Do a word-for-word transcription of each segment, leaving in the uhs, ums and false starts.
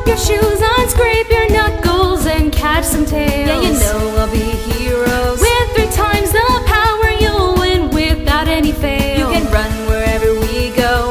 your shoes on, scrape your knuckles, and catch some tails. Yeah, you know I'll be heroes. With three times the power, you'll win without any fail. You can run wherever we go.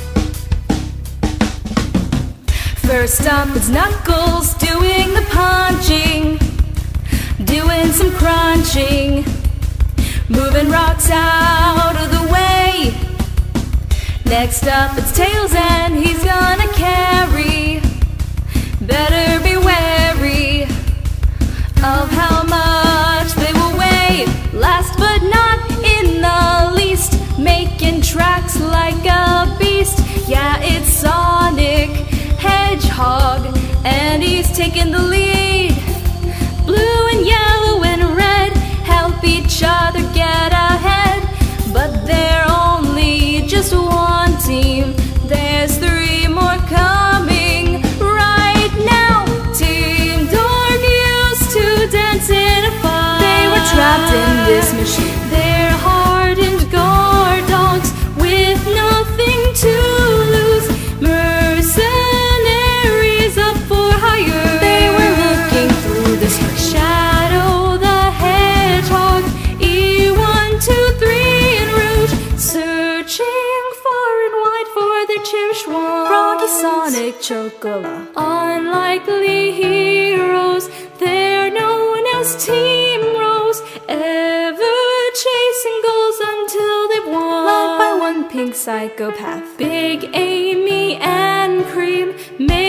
First up, it's Knuckles doing the punching, doing some crunching, moving rocks out of the way. Next up, it's Tails, and he's gonna carry. Better be wary of how much they will weigh. Last but not in the least, making tracks like a beast. Yeah, it's Sonic Hedgehog, and he's taking the lead. Blue and yellow and red help each other get ahead, but they're only just one team. There's three more coming right now. Team Dark used to dance in a fight. They were trapped in this machine. They're hardened guard dogs with nothing to lose. Mercenaries up for hire. They were looking through the screen. Shadow the Hedgehog, E one, two, three, and Rouge, searching far and wide for their cherished ones. Froggy, Sonic, Chocola, unlikely heroes, they're known as Team Rose, ever chasing goals until they've won. led by one pink psychopath. Big Amy and Cream,